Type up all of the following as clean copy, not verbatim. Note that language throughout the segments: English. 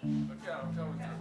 Okay, I'm coming through.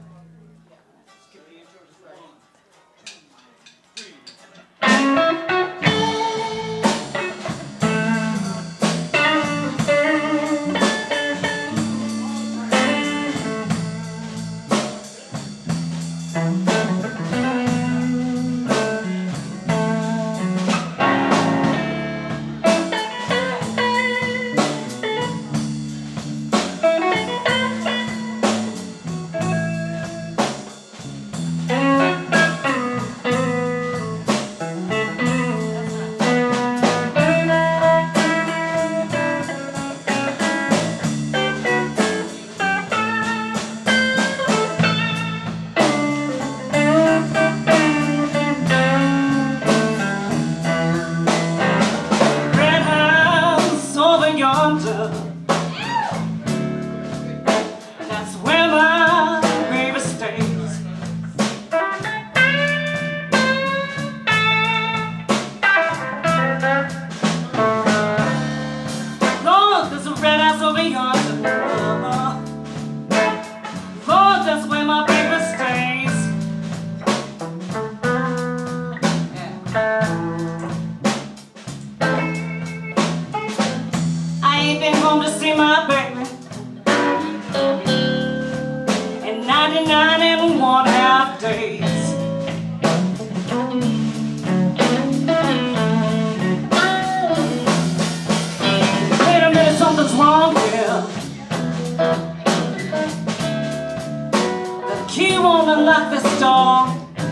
That's where my baby stays. Lord, there's a red house over yonder. Lord, that's where my baby stays. I ain't been home to see my baby 99 and 1/2 days. Wait a minute, something's wrong here. The key won't unlock this door.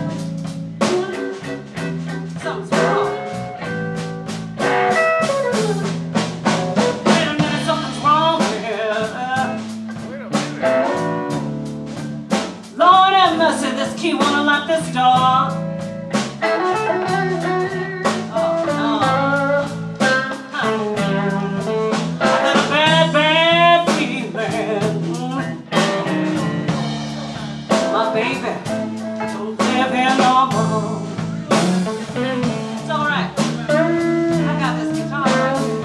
Something's wrong. Wait a minute, something's wrong here. Lord have mercy, this key won't unlock this door. Oh no. I got a bad, bad feeling. My baby don't live here no more. It's alright. I got this guitar right here.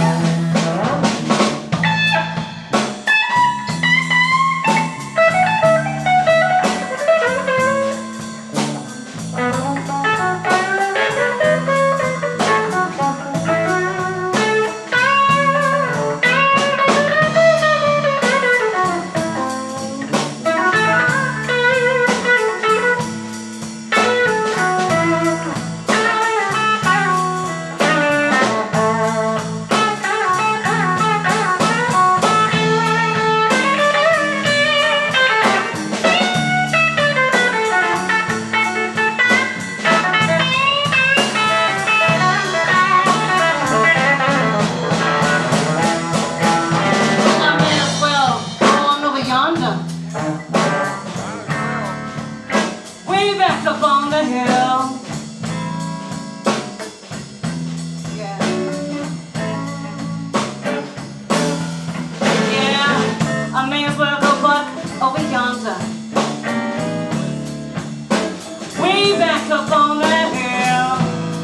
Way back up on the hill. Yeah. Yeah, I may as well go back over yonder. Way back up on that hill.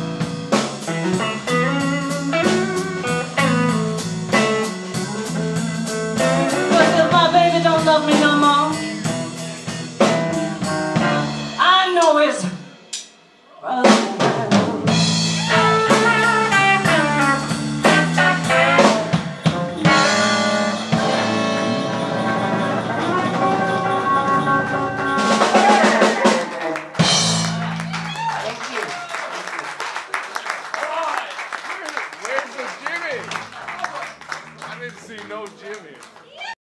But if my baby don't love me no more, I know it's Where's the Jimmy? I didn't see no Jimmy.